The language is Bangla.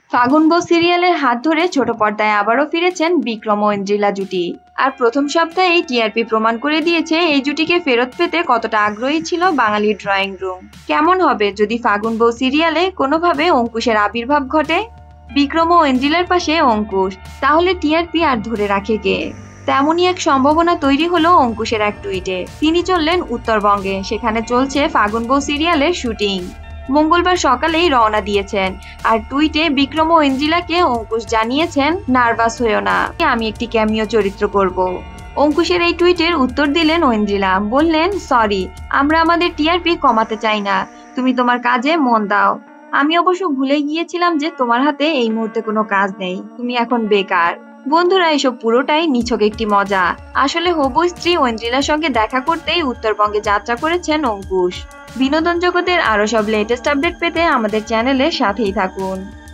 ফাগুন বউ সিরিয়ালের হাত ধরে ছোট পর্দায় আবারও ফিরেছেন বিক্রম ও ইন্দ্রিলা জুটি। আর প্রথম সপ্তাহেই টিআরপি প্রমাণ করে দিয়েছে এই জুটিকে ফেরত পেতে কতটা আগ্রহী ছিল বাঙালি ড্রয়িং রুম। কেমন হবে যদি ফাগুন বউ সিরিয়ালে কোনোভাবে অঙ্কুশের আবির্ভাব ঘটে? বিক্রম ও ইন্দ্রিলার পাশে অঙ্কুশ, তাহলে টিআরপি আর ধরে রাখে কে? তেমনই এক সম্ভাবনা তৈরি হলো অঙ্কুশের এক টুইটে। তিনি চললেন উত্তরবঙ্গে, সেখানে চলছে ফাগুন বউ সিরিয়ালের শুটিং। মঙ্গলবার সকালেই রওনা দিয়েছেন। আর টুইটে বিক্রম ও ইন্দ্রিলাকে অঙ্কুশ জানিয়েছেন, নার্ভাস হয়েও না, আমি একটি ক্যামিও চরিত্র করব। অঙ্কুশের এই টুইটের উত্তর দিলেন ঐন্দ্রিলা, বললেন, সরি, আমরা আমাদের টিআরপি কমাতে চাই না, তুমি তোমার কাজে মন দাও। আমি অবশ্য ভুলে গিয়েছিলাম যে তোমার হাতে এই মুহূর্তে কোনো কাজ নেই, তুমি এখন বেকার। বন্ধুরা, এসব পুরোটাই নিছক একটি মজা। আসলে হবু স্ত্রী ঐন্দ্রিলার সঙ্গে দেখা করতেই উত্তরবঙ্গে যাত্রা করেছেন অঙ্কুশ। বিনোদন জগতের আরো সব লেটেস্ট আপডেট পেতে আমাদের চ্যানেলের সাথেই থাকুন।